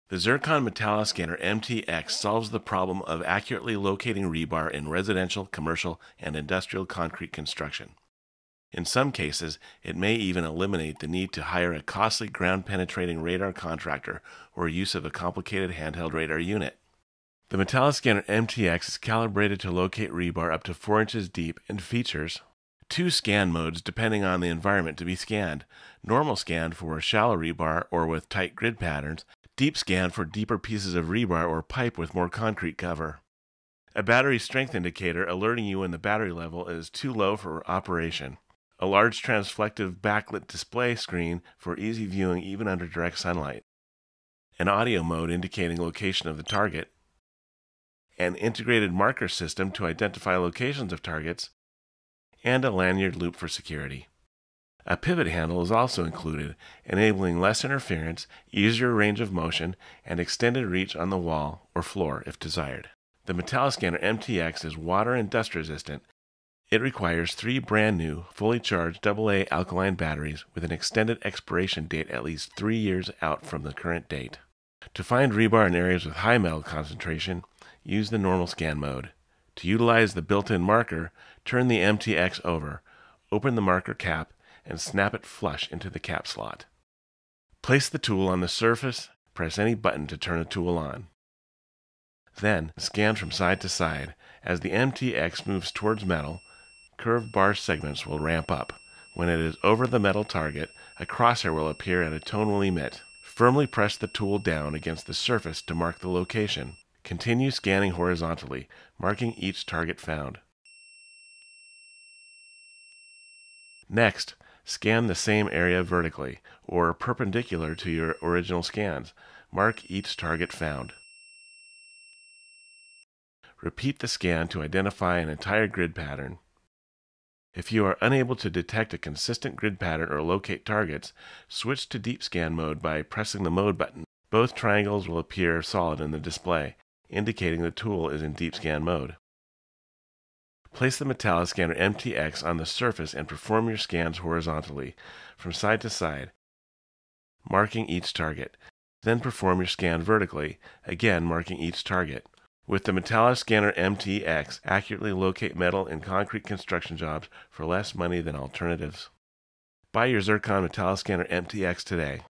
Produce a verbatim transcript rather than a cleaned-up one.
The Zircon MetalliScanner M T X solves the problem of accurately locating rebar in residential, commercial, and industrial concrete construction. In some cases, it may even eliminate the need to hire a costly ground-penetrating radar contractor or use of a complicated handheld radar unit. The MetalliScanner M T X is calibrated to locate rebar up to four inches deep and features two scan modes depending on the environment to be scanned: normal scan for shallow rebar or with tight grid patterns, deep scan for deeper pieces of rebar or pipe with more concrete cover. A battery strength indicator alerting you when the battery level is too low for operation. A large transflective backlit display screen for easy viewing even under direct sunlight. An audio mode indicating location of the target. An integrated marker system to identify locations of targets, and a lanyard loop for security. A pivot handle is also included, enabling less interference, easier range of motion, and extended reach on the wall or floor if desired. The MetalliScanner M T X is water and dust resistant. It requires three brand new, fully charged double A alkaline batteries with an extended expiration date at least three years out from the current date. To find rebar in areas with high metal concentration, use the normal scan mode. To utilize the built-in marker, turn the M T X over, open the marker cap, and snap it flush into the cap slot. Place the tool on the surface, press any button to turn the tool on. Then, scan from side to side. As the M T X moves towards metal, curved bar segments will ramp up. When it is over the metal target, a crosshair will appear and a tone will emit. Firmly press the tool down against the surface to mark the location. Continue scanning horizontally, marking each target found. Next, scan the same area vertically, or perpendicular to your original scans. Mark each target found. Repeat the scan to identify an entire grid pattern. If you are unable to detect a consistent grid pattern or locate targets, switch to DeepScan mode by pressing the mode button. Both triangles will appear solid in the display, indicating the tool is in DeepScan mode. Place the MetalliScanner M T X on the surface and perform your scans horizontally, from side to side, marking each target. Then perform your scan vertically, again marking each target. With the MetalliScanner M T X, accurately locate metal in concrete construction jobs for less money than alternatives. Buy your Zircon MetalliScanner M T X today.